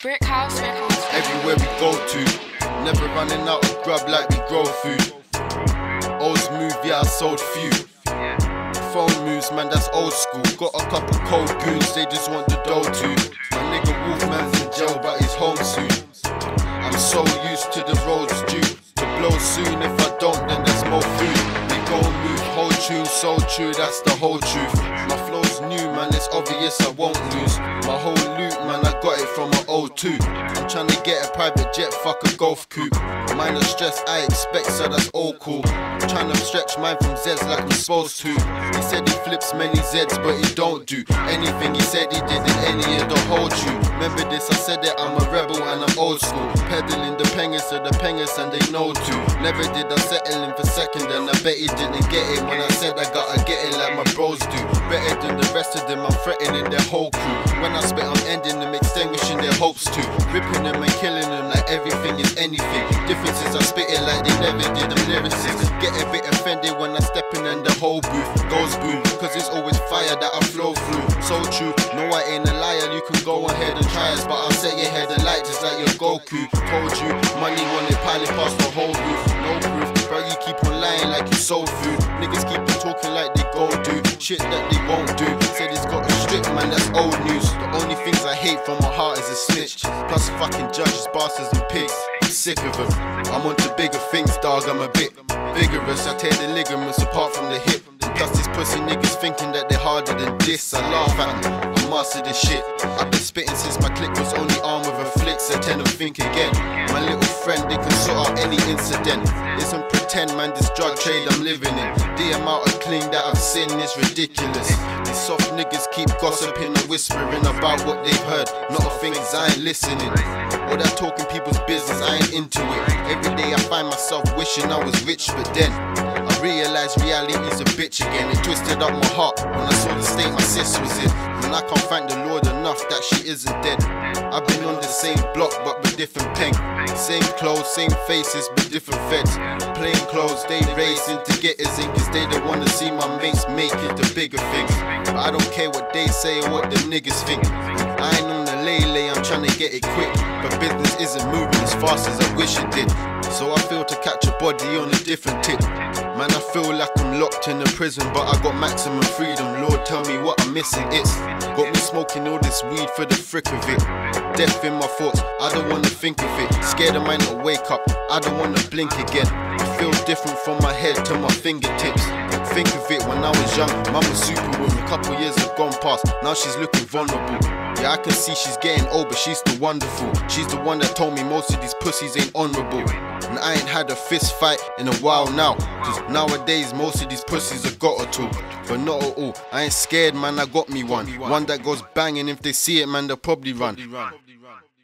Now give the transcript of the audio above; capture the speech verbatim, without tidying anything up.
Brick house, brick house. Everywhere we go to, never running out of grub like we grow food. Old smooth, yeah, I sold few. Phone moves, man, that's old school. Got a couple cold goons, they just want the dough too. My nigga Wolfman's in jail, but he's home soon. I'm so used to the roads due to blow soon. If I don't, then there's more food. We go move, whole tune, so true, that's the whole truth. My flow's new, man, it's obvious I won't lose. My whole loot, man, I got it from an oh two. I'm trying to get a private jet, fuck a golf coupe. Minor stress, I expect, so that's all cool. Trying to stretch mine from Zeds like I'm supposed to. He said he flips many Zeds, but he don't do anything he said he did in any of the whole tune. Remember this, I said that I'm a rebel and I'm old school. Peddling the pengas to the pengas and they know too. Never did I settle in for second, and I bet he didn't get it when I said I gotta get it like my bros do. Better than the rest of them, I'm threatening their whole crew. When I spit, I'm ending them, extinguishing their hopes too. Ripping them and killing them like everything is anything. Differences, I spit it like they never did, I'm lyricists. Get a bit offended when I step in and the whole booth goes boom, cause it's always fire that I flow through. So true, no I ain't a liar, you can go ahead and try us, but I'll set your head alight just like your Goku. Told you, money when they piling past the whole roof. No proof, but you keep on lying like you soul food. Niggas keep on talking like they go do shit that they won't do. Said he's got a strip, man, that's old news. The only things I hate from my heart is a snitch, plus fucking judges, bastards and pigs. I'm sick of them, I'm on to bigger things, dog, I'm a bit vigorous. I tear the ligaments apart from the hip. Plus these pussy niggas thinking that they're harder than this. I laugh at them, I master this shit. I've been spitting since my click was only armed with a flick. So tend to think again. My little friend, they can sort out any incident. Isn't pretend, man, this drug trade I'm living in. The amount of clean that I've seen is ridiculous. These soft niggas keep gossiping and whispering about what they've heard. Not a thing is I ain't listening. All that talking people's business, I ain't into it. Every day I find myself wishing I was rich, but then I realised reality's a bitch again. It twisted up my heart when I saw the state my sis was in. And I can't thank the Lord enough that she isn't dead. I've been on the same block but with different pen. Same clothes, same faces but different feds. Plain clothes, they racing to get us in, cause they don't wanna see my mates make it to bigger things. But I don't care what they say or what the niggas think. I ain't on the lay-lay, I'm trying to get it quick. But business isn't moving as fast as I wish it did. So I feel to catch a body on a different tip. Man, I feel like I'm locked in a prison, but I got maximum freedom. Lord, tell me what I'm missing. It's got me smoking all this weed for the frick of it. Death in my thoughts, I don't wanna think of it. Scared I might not wake up, I don't wanna blink again. I feel different from my head to my fingertips. Think of it when I was young, mum was superwoman. A couple years have gone past, now she's looking vulnerable. Yeah, I can see she's getting old, but she's still wonderful. She's the one that told me most of these pussies ain't honourable. And I ain't had a fist fight in a while now, cause nowadays most of these pussies have got a tool. But not at all, I ain't scared, man, I got me one. One that goes banging, if they see it, man, they'll probably run.